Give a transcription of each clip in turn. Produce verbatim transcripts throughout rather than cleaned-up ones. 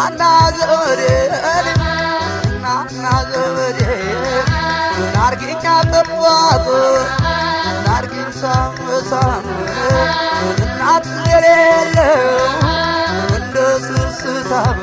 نانا زودي نانا زودي نارجي كابواتو نارجي سام سام ناتليلو وندس سام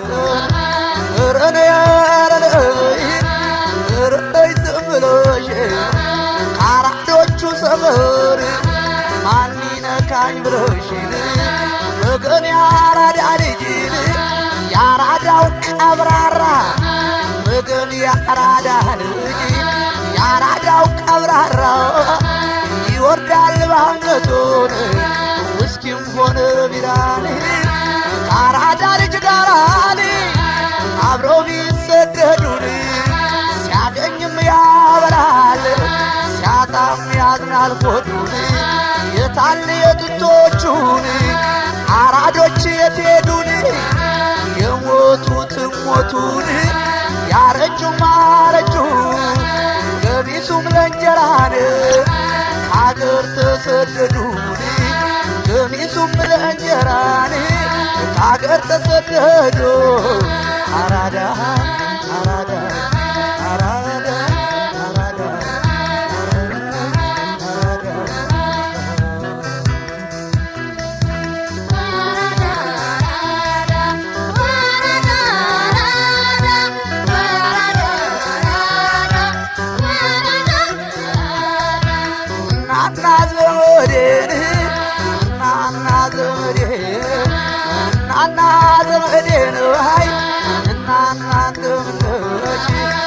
رنيا رنيا رنيا تملوشي عرفتو سمر مانينا كان بروشي مغن ياراد عليجي ياراداو كبرارا مغن ياراد عليجي ياراداو كبرارا يوردال بانغتون وسكيم هون بيراني كارادا لج غاراني አብረው ቢሰደዱን ሲያገኝም ያበራል ሲያጣም ያዝናል ሆዱን የታለ የጥቶቹን አራዶች የትሄዱን የሞቱት ሞቱን ያረጁ ማረጁ ገቢሱም ለእንጀራን አገር ተሰደዱን ገቢሱም ለእንጀራን አገር ተሰደዱ አራዳ አራዳ አራዳ አራዳ ናና ዘወዴ ናና ዘወዴ ናና ዘወዴ ነው አይ ናና ዘወዴ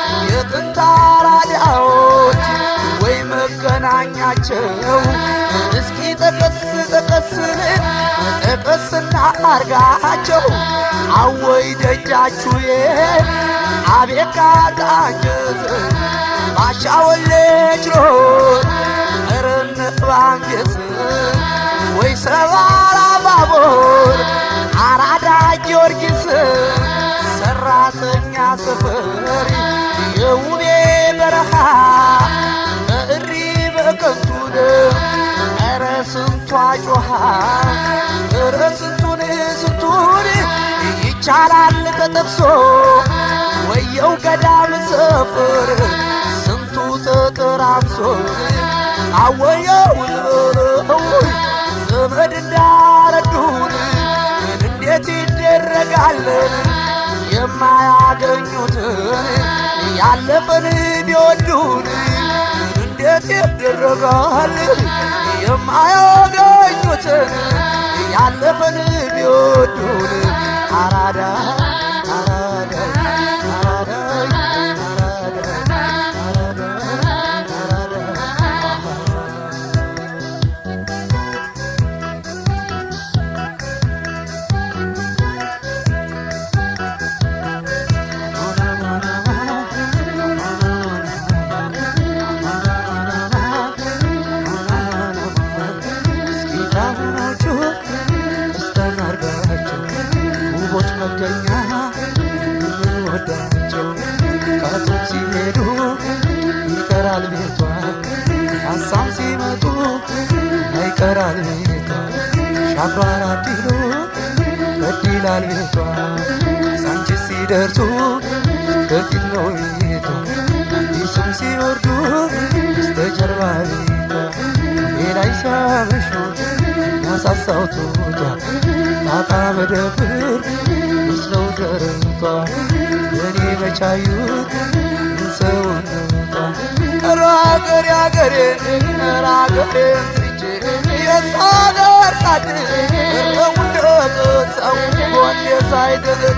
የጥንታራዳዎች ወይ መገናኛቸው እስኪ ተቀስ ተቀስን ተቀስና አርጋቸው አወይ ደጃቹዬ አቤካ ታንጀዝ ባሻወለች ሮት እረን ባንጀዝ ወይ ሰባራ ባቦር አራዳ ጊዮርጊስ ሰራተኛ ሰፈር የውቤ በረሃ እሪ በከንቱን ኧረ ስንቷ ጮኻ ኧረ ስንቱን ስንቱን ይቻላል ተጠቅሶ ወየው ገዳም ሰፈር ስንቱ ተጠራምሶ አወየው ዘመድ እንዳረዱን እንዴት ይደረጋል የማያገኙትን ያለፈን ቢወዱን እንዴት ይደረጋል የማያገኙትን ያለፈን ቢወዱን አራዳ አራዳ አራዳ መገኛ ወዳቸው ካቶች ሲሄዱ ይቀራል ቤቷ አሳም ሲመጡ ይቀራል ቤቷ ሻባራ ዲሎ በዲላል ቤቷ ሳንቺ ሲደርሱ ከፊት ነው ቤቷ ይስም ሲወርዱ በጀርባ ቤቷ ሌላይ ሲያመሹ ያሳሳው ቱታ ታጣ መደብር ምስለው ደረቷ የኔ መቻዩት ሰውነቷ ራገር ያገሬ ራገሬ ትቼ የሳገር ሳድ ረውንደት ሰው ወንዴ ሳይደግ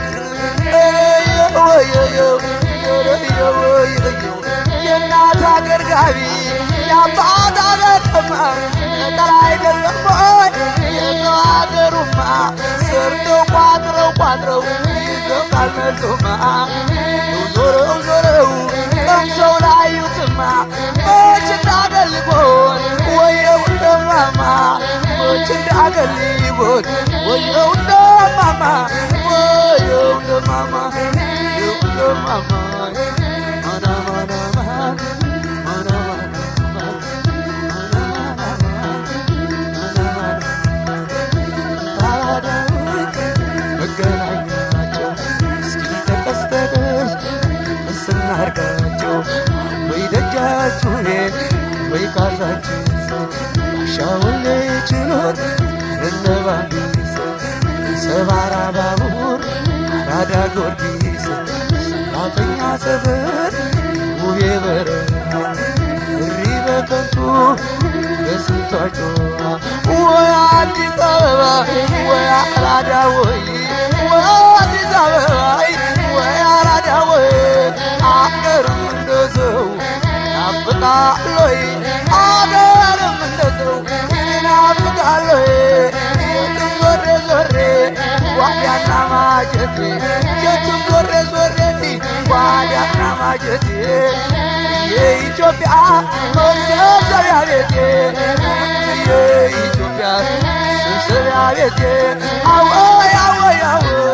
የወየየው የወየየው የናታ ገርጋቢ ያባታ ለከማ ተላይ ገለማ የዛገሩማ ሰርቶ ቋጥረው ቋጥረው ይዘቃል መልቶማ ዞረው ዞረው ቀምሰው ላዩትማ መች እንዳገልቦን ወየው እንደማማ መች እንዳገልቦን ወየው እንደማማ ወየው እንደማማ ወየው እንደማማ ጊዮርጊስ ሰባራ ባቡር አራዳ ጊዮርጊስ ሰባተኛ ሰፈር ውቤ በረሃ እሪ በከንቱ በስንቶቹ ወይ አዲስ አበባ ወይ አራዳ ወይ ወይ አዲስ አበባ ወይ አራዳ ወይ አገርም እንደሰው ናፍቃለሁ አገርም እንደሰው ናፍቃለሁ የትም ዞሬ ዞሬ ዋዲያና ማጀቴ የትም ዞሬ ዞሬ ዋዲያና ማጀቴ የኢትዮጵያ መሰብሰቢያ ቤቴ የኢትዮጵያ መሰብሰቢያ ቤቴ አወይ አወይ አወይ